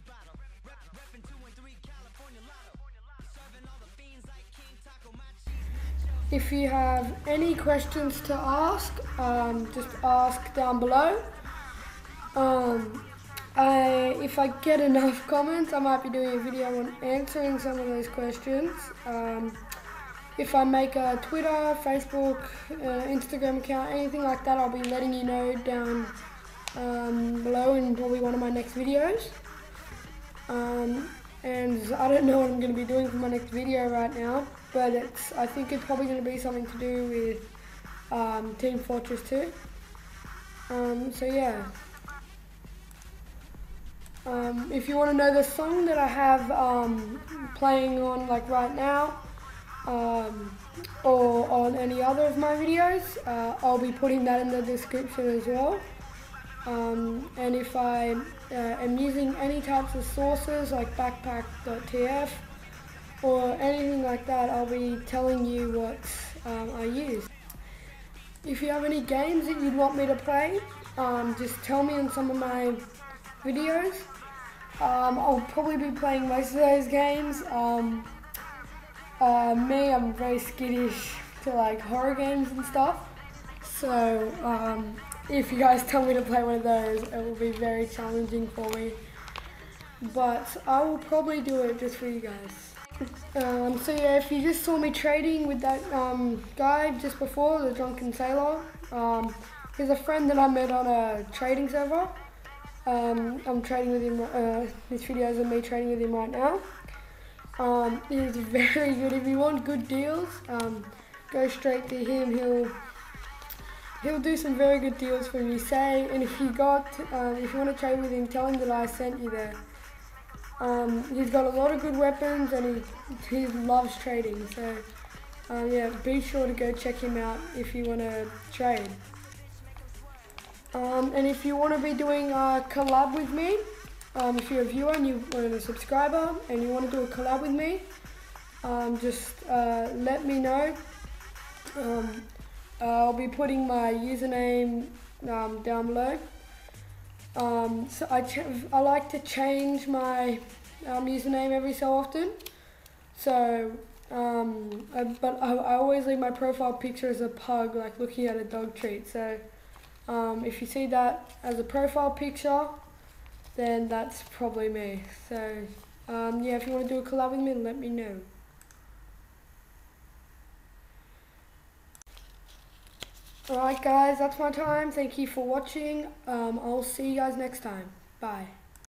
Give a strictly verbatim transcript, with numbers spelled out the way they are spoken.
If you have any questions to ask, um, just ask down below. Um, I, if I get enough comments, I might be doing a video on answering some of those questions. Um, if I make a Twitter, Facebook, uh, Instagram account, anything like that, I'll be letting you know down um, below in probably one of my next videos. Um, and I don't know what I'm going to be doing for my next video right now, but it's I think it's probably going to be something to do with um, Team Fortress two. Um, so yeah. Um, if you want to know the song that I have um, playing on like right now, um, or on any other of my videos, uh, I'll be putting that in the description as well. Um, and if I uh, am using any types of sources like backpack dot T F or anything like that, I'll be telling you what um, I use. If you have any games that you'd want me to play, um, just tell me in some of my videos. Um, I'll probably be playing most of those games. Um, uh, me, I'm very skittish to like horror games and stuff. So um, if you guys tell me to play one of those, it will be very challenging for me. But I will probably do it just for you guys. Um, so yeah, if you just saw me trading with that um, guy just before, the Drunken Sailor, um, he's a friend that I met on a trading server. Um, I'm trading with him, uh, this video is of me trading with him right now. Um, he's very good. If you want good deals, um, go straight to him. He'll he'll do some very good deals for you. Say, and if you got, uh, if you want to trade with him, tell him that I sent you there. Um, he's got a lot of good weapons and he he loves trading. So um, yeah, be sure to go check him out if you want to trade. Um, and if you want to be doing a collab with me, um, if you're a viewer and you're a subscriber and you want to do a collab with me, um, just uh, let me know. Um, I'll be putting my username um, down below. Um, so I, ch I like to change my um, username every so often. So, um, I, but I, I always leave my profile picture as a pug, like looking at a dog treat. So. Um, if you see that as a profile picture, then that's probably me. So um, yeah, if you want to do a collab with me, let me know. Alright guys, that's my time. Thank you for watching. Um, I'll see you guys next time. Bye.